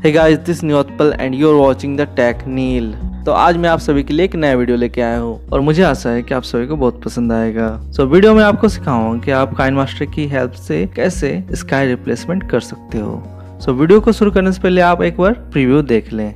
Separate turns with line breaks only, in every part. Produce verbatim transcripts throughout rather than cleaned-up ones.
Hey guys, this is Nyotpal and you are watching the Tech Neil। तो आज मैं आप सभी के लिए एक नया वीडियो लेके आया हूँ और मुझे आशा है कि आप सभी को बहुत पसंद आएगा। सो so, वीडियो में आपको सिखाऊंगा कि आप काइनमास्टर की हेल्प से कैसे स्काई रिप्लेसमेंट कर सकते हो। सो so, वीडियो को शुरू करने से पहले आप एक बार प्रीव्यू देख लें।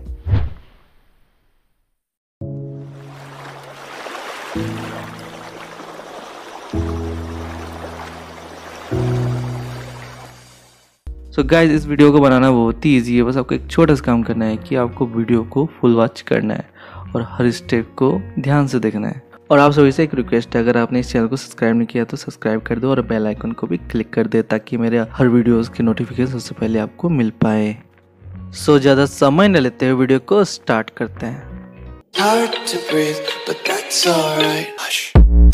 सो so गाइज, इस वीडियो को बनाना बहुत ही ईजी है। बस आपको एक छोटा सा काम करना है कि आपको वीडियो को फुल वॉच करना है और हर स्टेप को ध्यान से देखना है। और आप सभी से एक रिक्वेस्ट है, अगर आपने इस चैनल को सब्सक्राइब नहीं किया तो सब्सक्राइब कर दो और बेल आइकन को भी क्लिक कर दे ताकि मेरे हर वीडियोस की नोटिफिकेशन सबसे पहले आपको मिल पाए। सो so, ज़्यादा समय न लेते हुए वीडियो को स्टार्ट करते हैं। Hard to breathe, but that's all right. Hush.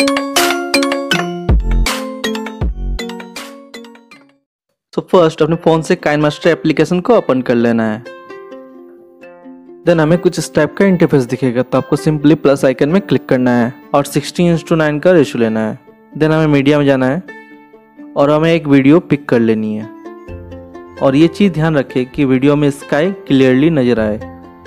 तो फर्स्ट अपने फोन से काइनमास्टर एप्लीकेशन को ओपन कर लेना है। देन हमें कुछ इस टाइप का इंटरफेस दिखेगा, तो आपको सिंपली प्लस आइकन में क्लिक करना है और सिक्सटीन इज टू नाइन का रेशो लेना है। देन हमें मीडिया में जाना है और हमें एक वीडियो पिक कर लेनी है। और ये चीज़ ध्यान रखें कि वीडियो में स्काई क्लियरली नजर आए।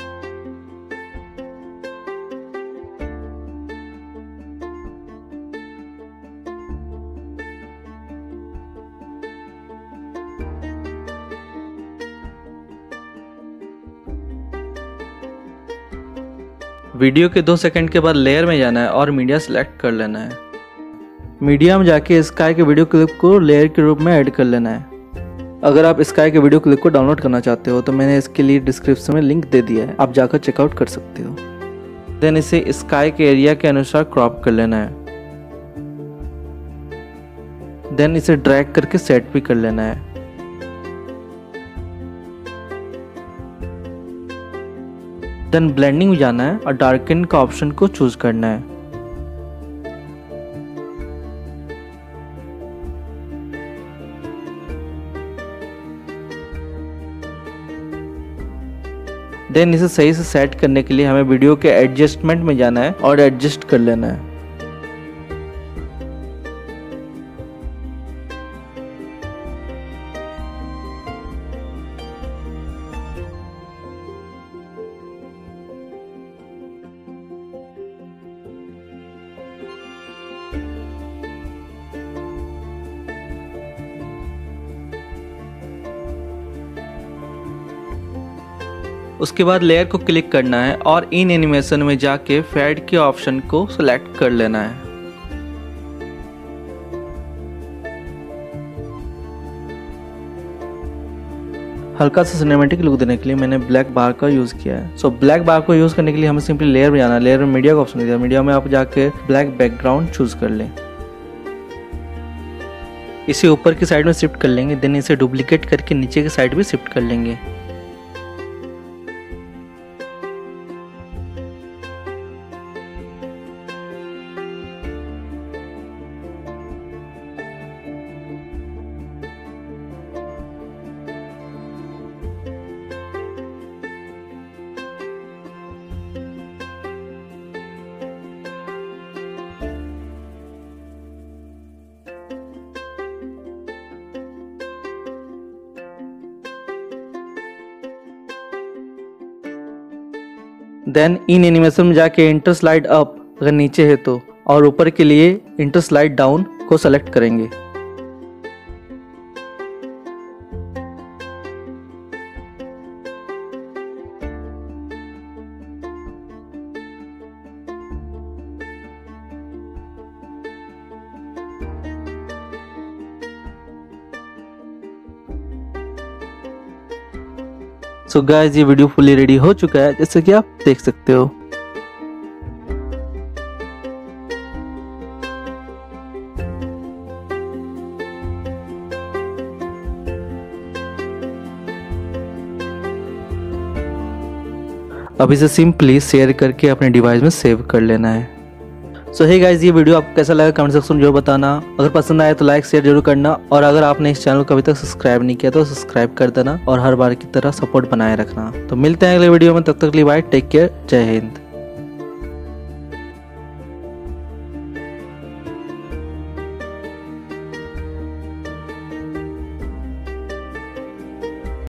वीडियो के दो सेकंड के बाद लेयर में जाना है और मीडिया सिलेक्ट कर लेना है। मीडिया में जाके स्काई के वीडियो क्लिप को लेयर के रूप में ऐड कर लेना है। अगर आप स्काई के वीडियो क्लिप को डाउनलोड करना चाहते हो तो मैंने इसके लिए डिस्क्रिप्शन में लिंक दे दिया है, आप जाकर चेकआउट कर सकते हो। देन इसे स्काई के एरिया के अनुसार क्रॉप कर लेना है। देन इसे ड्रैग करके सेट भी कर लेना है। देन ब्लेंडिंग में जाना है और डार्कन का ऑप्शन को चूज करना है। देन इसे सही से सेट करने के लिए हमें वीडियो के एडजस्टमेंट में जाना है और एडजस्ट कर लेना है। उसके बाद लेयर को क्लिक करना है और इन एनिमेशन में जाके फेड के ऑप्शन को सिलेक्ट कर लेना है। हल्का सा सिनेमैटिक लुक देने के लिए मैंने ब्लैक बार का यूज किया है। सो so, ब्लैक बार को यूज करने के लिए हमें सिंपली लेयर में जाना है। लेयर में मीडिया का ऑप्शन दिया, मीडिया में आप जाके ब्लैक बैकग्राउंड चूज कर लें। इसे ऊपर की साइड में शिफ्ट कर लेंगे। देन इसे डुप्लीकेट करके नीचे की साइड भी शिफ्ट कर लेंगे। देन इन एनिमेशन में जाके इंटर स्लाइड अप अगर नीचे है तो, और ऊपर के लिए इंटर स्लाइड डाउन को सेलेक्ट करेंगे। सो so गाइस, ये वीडियो फुली रेडी हो चुका है, जैसे कि आप देख सकते हो। अब इसे सिंपली शेयर करके अपने डिवाइस में सेव कर लेना है। सो हे गाइस, ये वीडियो आपको कैसा लगा कमेंट सेक्शन में जरूर बताना। अगर पसंद आया तो लाइक शेयर जरूर करना और अगर आपने इस चैनल को अभी तक सब्सक्राइब नहीं किया तो सब्सक्राइब कर देना और हर बार की तरह सपोर्ट बनाए रखना। तो मिलते हैं अगले वीडियो में, तब तक के लिए बाय, टेक केयर, जय हिंद।